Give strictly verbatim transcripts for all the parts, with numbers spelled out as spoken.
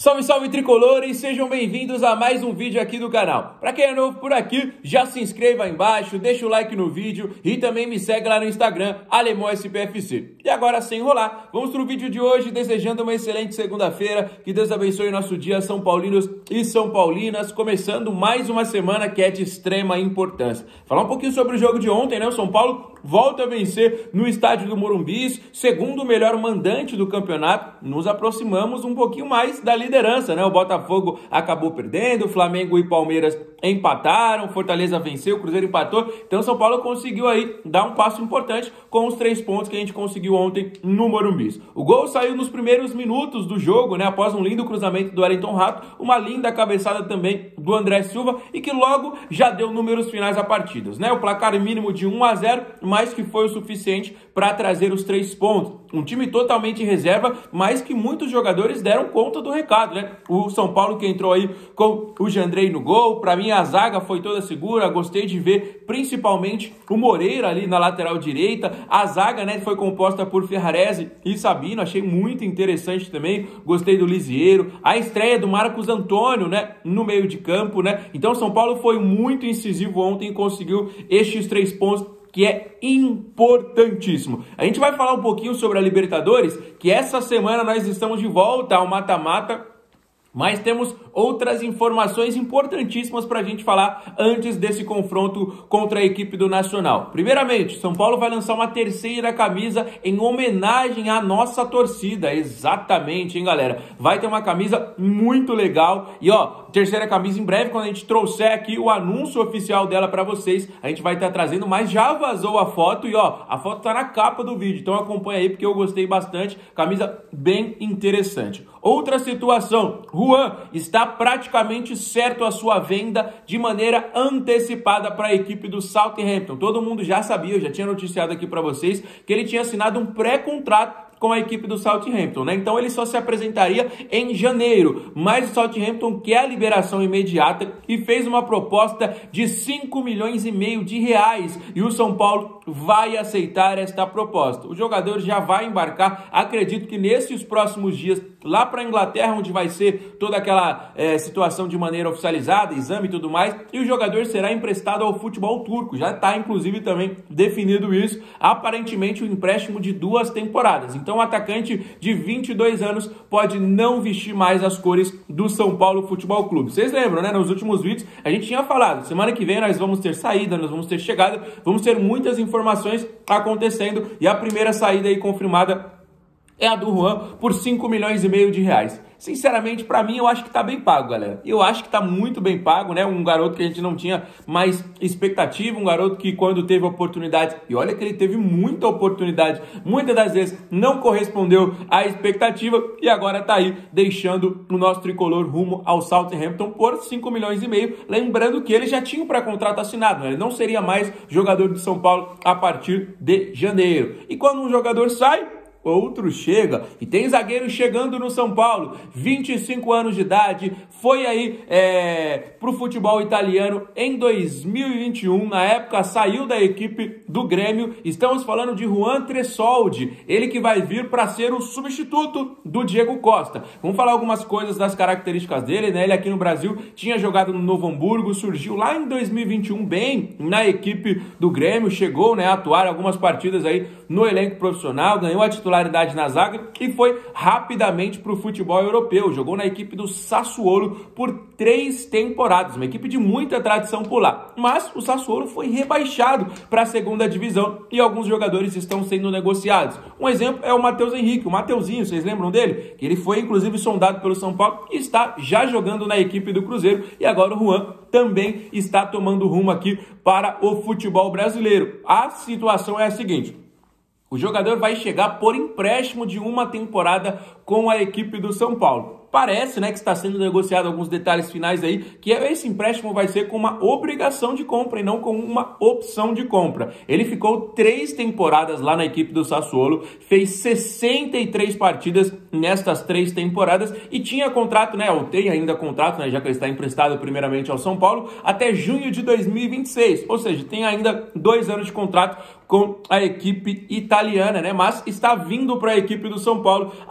Salve, salve tricolores, sejam bem-vindos a mais um vídeo aqui do canal. Para quem é novo por aqui, já se inscreva aí embaixo, deixa o like no vídeo e também me segue lá no Instagram, Alemão S P F C. E agora, sem enrolar, vamos pro vídeo de hoje, desejando uma excelente segunda-feira, que Deus abençoe o nosso dia, São Paulinos e São Paulinas, começando mais uma semana que é de extrema importância. Falar um pouquinho sobre o jogo de ontem, né? O São Paulo volta a vencer no estádio do Morumbi, segundo o melhor mandante do campeonato, nos aproximamos um pouquinho mais da liderança, né? O Botafogo acabou perdendo, o Flamengo e Palmeiras empataram, Fortaleza venceu, o Cruzeiro empatou, então o São Paulo conseguiu aí dar um passo importante com os três pontos que a gente conseguiu ontem no Morumbi. O gol saiu nos primeiros minutos do jogo, né? Após um lindo cruzamento do Wellington Rato, uma linda cabeçada também do André Silva e que logo já deu números finais a partidas, né? O placar mínimo de um a zero, mas que foi o suficiente para trazer os três pontos. Um time totalmente em reserva, mas que muitos jogadores deram conta do recado, né? O São Paulo que entrou aí com o Jandrei no gol, para mim a zaga foi toda segura, gostei de ver principalmente o Moreira ali na lateral direita, a zaga, né, foi composta por Ferrarese e Sabino, achei muito interessante também, gostei do Lisieiro, a estreia do Marcos Antônio, né, no meio de campo, né? Então o São Paulo foi muito incisivo ontem e conseguiu estes três pontos, que é importantíssimo. A gente vai falar um pouquinho sobre a Libertadores, que essa semana nós estamos de volta ao mata-mata, mas temos outras informações importantíssimas para a gente falar antes desse confronto contra a equipe do Nacional. Primeiramente, São Paulo vai lançar uma terceira camisa em homenagem à nossa torcida. Exatamente, hein, galera? Vai ter uma camisa muito legal. E, ó, terceira camisa em breve, quando a gente trouxer aqui o anúncio oficial dela para vocês, a gente vai estar trazendo, mas já vazou a foto e, ó, a foto tá na capa do vídeo. Então acompanha aí, porque eu gostei bastante. Camisa bem interessante. Outra situação, Juan está praticamente certo a sua venda de maneira antecipada para a equipe do Southampton. Todo mundo já sabia, eu já tinha noticiado aqui para vocês, que ele tinha assinado um pré-contrato com a equipe do Southampton, né? Então ele só se apresentaria em janeiro, mas o Southampton quer a liberação imediata e fez uma proposta de cinco milhões e meio de reais e o São Paulo vai aceitar esta proposta. O jogador já vai embarcar, acredito que nesses próximos dias, lá para a Inglaterra, onde vai ser toda aquela é, situação de maneira oficializada, exame e tudo mais, e o jogador será emprestado ao futebol turco. Já está, inclusive, também definido isso, aparentemente um empréstimo de duas temporadas. Então, o atacante de vinte e dois anos pode não vestir mais as cores do São Paulo Futebol Clube. Vocês lembram, né? Nos últimos vídeos, a gente tinha falado, semana que vem nós vamos ter saída, nós vamos ter chegada, vamos ter muitas informações acontecendo, e a primeira saída aí confirmada é a do Juan por cinco milhões e meio de reais. Sinceramente, para mim, eu acho que tá bem pago, galera. Eu acho que tá muito bem pago, né? Um garoto que a gente não tinha mais expectativa, um garoto que quando teve oportunidade, e olha que ele teve muita oportunidade, muitas das vezes não correspondeu à expectativa e agora tá aí deixando o nosso tricolor rumo ao Southampton por cinco milhões e meio. Lembrando que ele já tinha um pré-contrato assinado, né? Ele não seria mais jogador de São Paulo a partir de janeiro. E quando um jogador sai, outro chega, e tem zagueiro chegando no São Paulo, vinte e cinco anos de idade, foi aí é, pro futebol italiano em dois mil e vinte e um, na época saiu da equipe do Grêmio, estamos falando de Juan Tressoldi, ele que vai vir para ser o substituto do Diego Costa. Vamos falar algumas coisas das características dele, né? Ele aqui no Brasil tinha jogado no Novo Hamburgo, surgiu lá em dois mil e vinte e um bem na equipe do Grêmio, chegou, né, a atuar algumas partidas aí no elenco profissional, ganhou a titularidade na zaga e foi rapidamente para o futebol europeu. Jogou na equipe do Sassuolo por três temporadas, uma equipe de muita tradição por lá. Mas o Sassuolo foi rebaixado para a segunda divisão e alguns jogadores estão sendo negociados. Um exemplo é o Matheus Henrique, o Mateuzinho, vocês lembram dele? Que ele foi inclusive sondado pelo São Paulo e está já jogando na equipe do Cruzeiro. E agora o Juan também está tomando rumo aqui para o futebol brasileiro. A situação é a seguinte: o jogador vai chegar por empréstimo de uma temporada com a equipe do São Paulo. Parece, né, que está sendo negociado alguns detalhes finais aí, que esse empréstimo vai ser com uma obrigação de compra e não com uma opção de compra. Ele ficou três temporadas lá na equipe do Sassuolo, fez sessenta e três partidas nestas três temporadas e tinha contrato, né, ou tem ainda contrato, né, já que ele está emprestado primeiramente ao São Paulo, até junho de dois mil e vinte e seis, ou seja, tem ainda dois anos de contrato com a equipe italiana, né, mas está vindo para a equipe do São Paulo algumas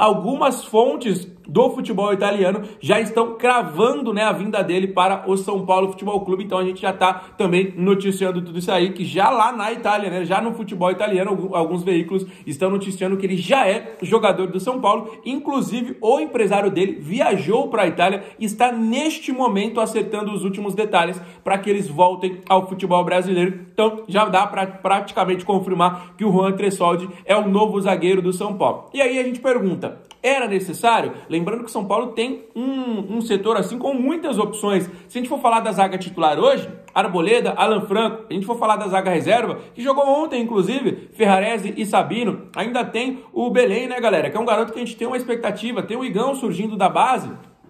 algumas fontes do futebol italiano já estão cravando, né, a vinda dele para o São Paulo Futebol Clube. Então a gente já está também noticiando tudo isso aí, que já lá na Itália, né, já no futebol italiano, alguns veículos estão noticiando que ele já é jogador do São Paulo. Inclusive o empresário dele viajou para a Itália e está neste momento acertando os últimos detalhes para que eles voltem ao futebol brasileiro. Então já dá para praticamente confirmar que o Juan Tressoldi é o novo zagueiro do São Paulo. E aí a gente pergunta, era necessário? Lembrando que o São Paulo tem um, um setor assim com muitas opções. Se a gente for falar da zaga titular hoje, Arboleda, Alan Franco, a gente for falar da zaga reserva, que jogou ontem, inclusive, Ferrarese e Sabino, ainda tem o Belém, né, galera? Que é um garoto que a gente tem uma expectativa, tem o Igão surgindo da base.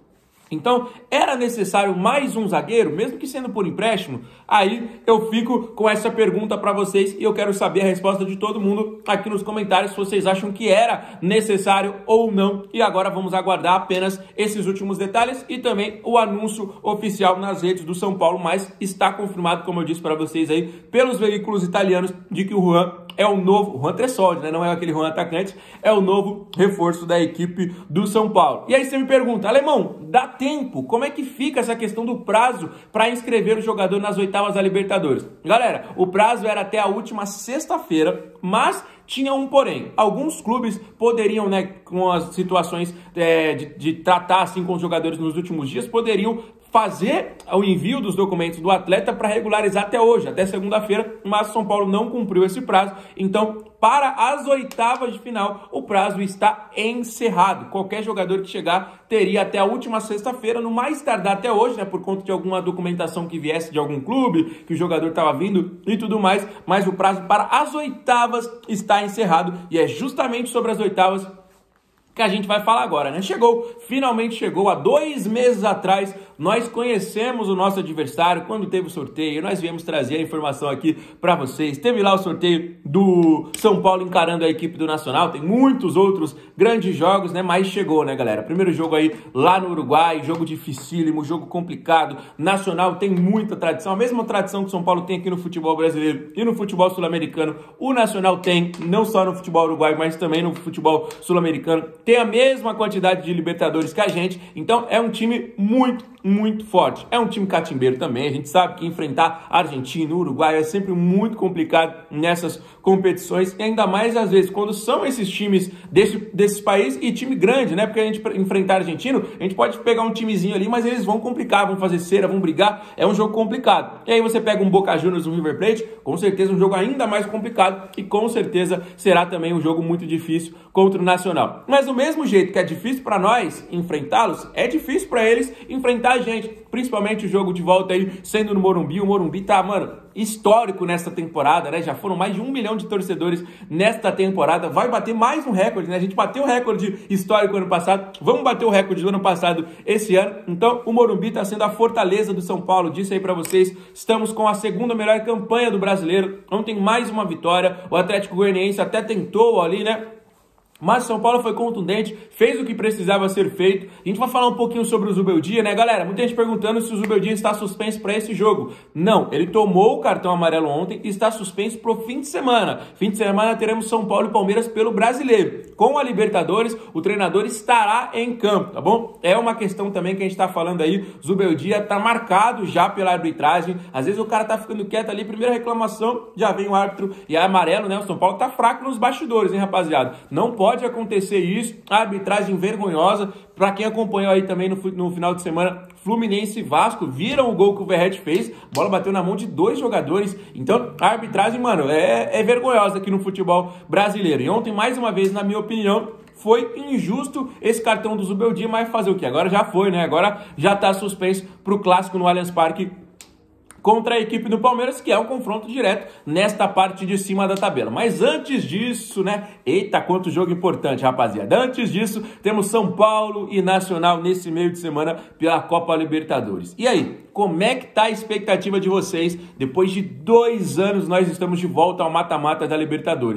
Então, era necessário mais um zagueiro, mesmo que sendo por empréstimo? Aí eu fico com essa pergunta para vocês e eu quero saber a resposta de todo mundo aqui nos comentários, se vocês acham que era necessário ou não. E agora vamos aguardar apenas esses últimos detalhes e também o anúncio oficial nas redes do São Paulo, mas está confirmado, como eu disse para vocês aí, pelos veículos italianos, de que o Juan é o novo, Juan Tressoldi, né? Não é aquele Juan atacante, é o novo reforço da equipe do São Paulo. E aí você me pergunta, Alemão, dá tempo? Como é que fica essa questão do prazo para inscrever o jogador nas oitavas da Libertadores? Galera, o prazo era até a última sexta-feira, mas tinha um porém. Alguns clubes poderiam, né, com as situações é, de, de tratar assim com os jogadores nos últimos dias, poderiam fazer o envio dos documentos do atleta para regularizar até hoje, até segunda-feira, mas o São Paulo não cumpriu esse prazo. Então, para as oitavas de final, o prazo está encerrado. Qualquer jogador que chegar teria até a última sexta-feira, no mais tardar até hoje, né, por conta de alguma documentação que viesse de algum clube, que o jogador estava vindo e tudo mais, mas o prazo para as oitavas está encerrado e é justamente sobre as oitavas que a gente vai falar agora, né? Chegou, finalmente chegou, há dois meses atrás, nós conhecemos o nosso adversário, quando teve o sorteio, nós viemos trazer a informação aqui para vocês. Teve lá o sorteio do São Paulo encarando a equipe do Nacional, tem muitos outros grandes jogos, né? Mas chegou, né, galera? Primeiro jogo aí lá no Uruguai, jogo dificílimo, jogo complicado. Nacional tem muita tradição, a mesma tradição que o São Paulo tem aqui no futebol brasileiro e no futebol sul-americano, o Nacional tem, não só no futebol uruguaio, mas também no futebol sul-americano. Tem a mesma quantidade de Libertadores que a gente, então é um time muito, muito forte. É um time catimbeiro também, a gente sabe que enfrentar Argentina, Uruguai é sempre muito complicado nessas competições, e ainda mais às vezes quando são esses times desse, desses países e time grande, né? Porque a gente enfrentar argentino, a gente pode pegar um timezinho ali, mas eles vão complicar, vão fazer cera, vão brigar, é um jogo complicado. E aí você pega um Boca Juniors, um River Plate, com certeza um jogo ainda mais complicado e com certeza será também um jogo muito difícil contra o Nacional. Mas do mesmo jeito que é difícil para nós enfrentá-los, é difícil para eles enfrentar a gente, principalmente o jogo de volta aí sendo no Morumbi. O Morumbi tá, mano, histórico nesta temporada, né? Já foram mais de um milhão de torcedores nesta temporada, vai bater mais um recorde, né? A gente bateu o recorde histórico ano passado, vamos bater o recorde do ano passado esse ano. Então o Morumbi tá sendo a fortaleza do São Paulo, disse aí para vocês, estamos com a segunda melhor campanha do brasileiro, ontem mais uma vitória, o Atlético Goianiense até tentou ali, né? Mas São Paulo foi contundente, fez o que precisava ser feito. A gente vai falar um pouquinho sobre o Zubeldia, né, galera? Muita gente perguntando se o Zubeldia está suspenso para esse jogo. Não, ele tomou o cartão amarelo ontem e está suspenso para o fim de semana. Fim de semana teremos São Paulo e Palmeiras pelo Brasileiro. Com a Libertadores, o treinador estará em campo, tá bom? É uma questão também que a gente está falando aí. Zubeldia está marcado já pela arbitragem. Às vezes o cara tá ficando quieto ali, primeira reclamação, já vem o árbitro e é amarelo, né? O São Paulo tá fraco nos bastidores, hein, rapaziada? Não pode Pode acontecer isso, a arbitragem vergonhosa. Para quem acompanhou aí também no, no final de semana, Fluminense e Vasco viram o gol que o Verratti fez, a bola bateu na mão de dois jogadores. Então a arbitragem, mano, é, é vergonhosa aqui no futebol brasileiro. E ontem, mais uma vez, na minha opinião, foi injusto esse cartão do Zubeldia, mas fazer o quê? Agora já foi, né? Agora já tá suspenso pro clássico no Allianz Parque contra a equipe do Palmeiras, que é um confronto direto nesta parte de cima da tabela. Mas antes disso, né? Eita, quanto jogo importante, rapaziada. Antes disso, temos São Paulo e Nacional nesse meio de semana pela Copa Libertadores. E aí, como é que tá a expectativa de vocês? Depois de dois anos, nós estamos de volta ao mata-mata da Libertadores.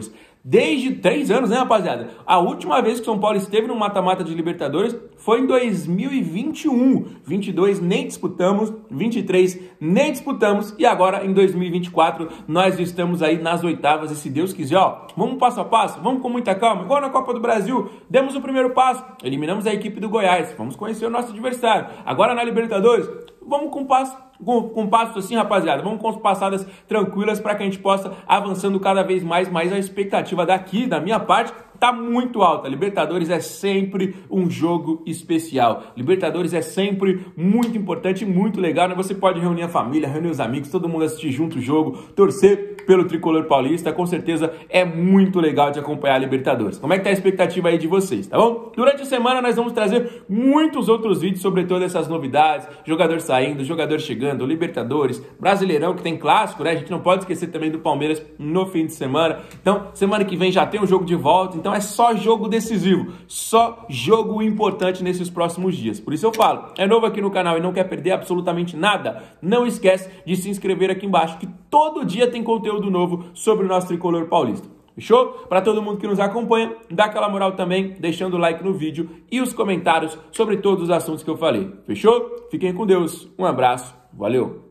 Desde três anos, né, rapaziada? A última vez que o São Paulo esteve no mata-mata de Libertadores foi em dois mil e vinte e um. vinte e dois nem disputamos, vinte e três nem disputamos e agora em dois mil e vinte e quatro nós estamos aí nas oitavas e se Deus quiser, ó, vamos passo a passo, vamos com muita calma, igual na Copa do Brasil, demos o primeiro passo, eliminamos a equipe do Goiás, vamos conhecer o nosso adversário. Agora na Libertadores, vamos com passo Com, com passos assim, rapaziada, vamos com as passadas tranquilas para que a gente possa avançando cada vez mais, mas a expectativa daqui, da minha parte, tá muito alta. Libertadores é sempre um jogo especial. Libertadores é sempre muito importante e muito legal, né? Você pode reunir a família, reunir os amigos, todo mundo assistir junto o jogo, torcer pelo tricolor paulista, com certeza é muito legal de acompanhar a Libertadores. Como é que tá a expectativa aí de vocês, tá bom? Durante a semana nós vamos trazer muitos outros vídeos sobre todas essas novidades, jogador saindo, jogador chegando, Libertadores, Brasileirão, que tem clássico, né? A gente não pode esquecer também do Palmeiras no fim de semana. Então, semana que vem já tem um jogo de volta, então é só jogo decisivo, só jogo importante nesses próximos dias. Por isso eu falo, é novo aqui no canal e não quer perder absolutamente nada? Não esquece de se inscrever aqui embaixo, que todo dia tem conteúdo novo sobre o nosso tricolor paulista. Fechou? Para todo mundo que nos acompanha, dá aquela moral também, deixando o like no vídeo e os comentários sobre todos os assuntos que eu falei. Fechou? Fiquem com Deus, um abraço, valeu!